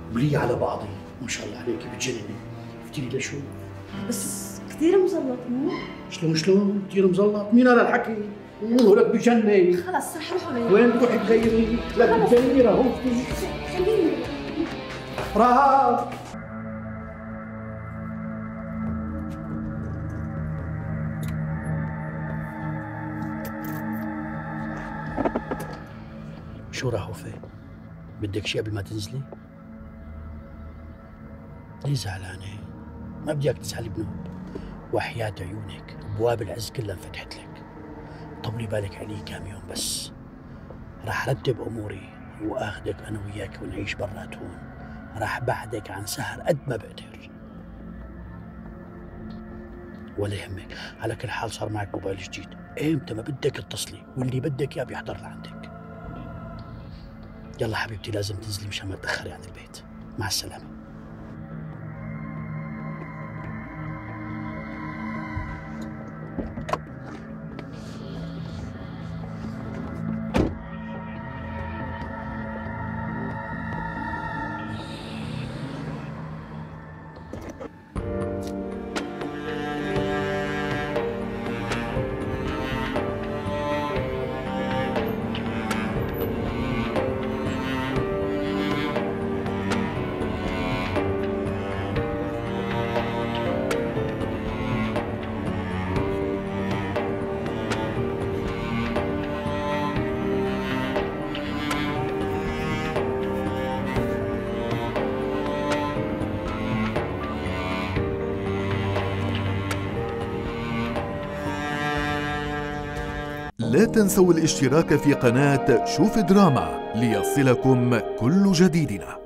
ولي على بعضي ما شاء الله عليك بتجنني. عرفتي لي لشو؟ بس كثير مزلط مو؟ شلون كثير مزلط؟ مين هذا الحكي؟ ولك بجنن. خلص رح روح علي. وين تروحي تغيري؟ لك تغيري اهو. خليني رهاب. شو رهوفة؟ بدك شيء قبل ما تنزلي؟ ليه زعلانة؟ ما بدي اياك تزعلي بنوب، وحياة عيونك ابواب العز كلها انفتحت لك. طولي بالك علي كام يوم بس، راح رتب اموري واخذك انا وياك ونعيش برات هون. راح بعدك عن سهر قد ما بقدر. ولا يهمك، على كل حال صار معك موبايل جديد، امتى ما بدك اتصلي واللي بدك اياه بيحضر لعندك. يلا حبيبتي لازم تنزلي مشان ما تأخري عن البيت. مع السلامة. لا تنسوا الاشتراك في قناة شوف دراما ليصلكم كل جديدنا.